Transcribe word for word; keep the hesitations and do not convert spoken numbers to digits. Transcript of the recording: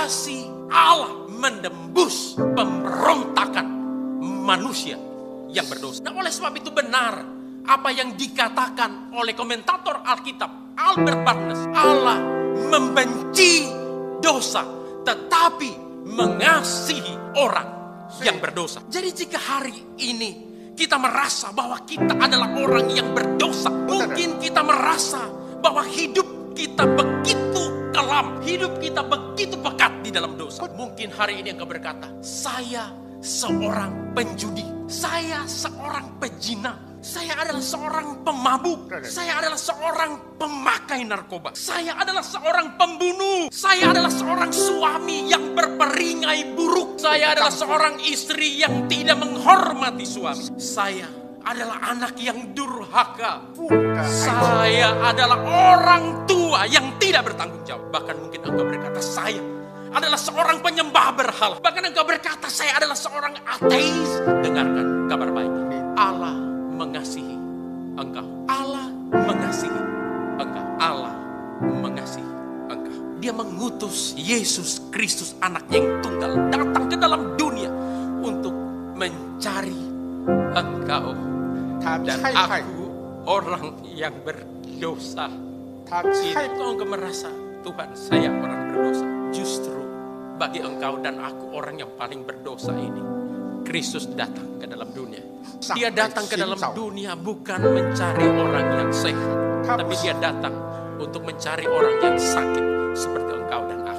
kasih Allah menembus pemberontakan manusia yang berdosa. Nah, oleh sebab itu benar apa yang dikatakan oleh komentator Alkitab Albert Barnes. Allah membenci dosa tetapi mengasihi orang yang berdosa. Jadi jika hari ini kita merasa bahwa kita adalah orang yang berdosa, mungkin kita merasa bahwa hidup kita begitu kelam, hidup kita begitu pekat di dalam dosa. Mungkin hari ini engkau berkata, saya seorang penjudi, saya seorang pezina, saya adalah seorang pemabuk, saya adalah seorang pemakai narkoba, saya adalah seorang pembunuh, saya adalah seorang suami yang berperingai buruk, saya adalah seorang istri yang tidak menghormati suami, saya adalah anak yang durhaka, saya adalah orang tua yang tidak bertanggung jawab. Bahkan mungkin engkau berkata, saya adalah seorang penyembah berhala. Bahkan engkau berkata, saya adalah seorang ateis. Dengarkan kabar baik. Allah mengasihi engkau. Allah mengasihi engkau. Allah mengasihi engkau. Dia mengutus Yesus Kristus, anaknya yang tunggal, datang ke dalam dunia untuk mencari engkau dan aku, orang yang berdosa. Itu engkau merasa, Tuhan, saya orang berdosa. Justru bagi engkau dan aku, orang yang paling berdosa ini, Kristus datang ke dalam dunia. Dia datang ke dalam dunia bukan mencari orang yang sehat, tapi dia datang untuk mencari orang yang sakit seperti engkau dan aku.